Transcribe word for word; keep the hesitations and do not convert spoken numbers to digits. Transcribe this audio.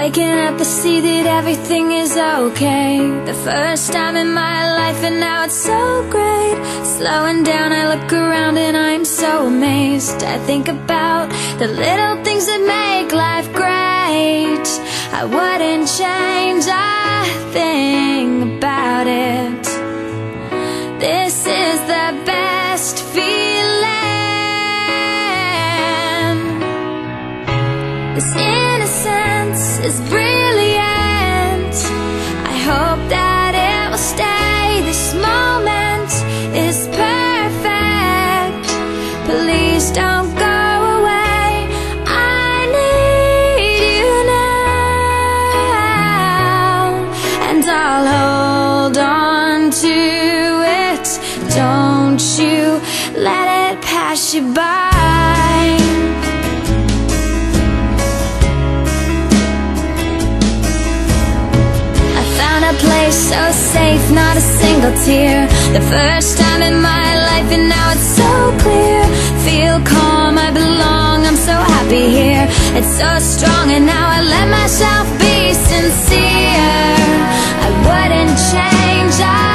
Waking up to see that everything is okay. The first time in my life and now it's so great. Slowing down, I look around and I'm so amazed. I think about the little things that make life great. I wouldn't change a thing about it. This is the best feeling. This innocence is brilliant. I hope that it will stay. This moment is perfect. Please don't go away. I need you now, and I'll hold on to it. Don't you let it pass you by. A place so safe, not a single tear. The first time in my life and now it's so clear. Feel calm, I belong, I'm so happy here. It's so strong and now I let myself be sincere. I wouldn't change, I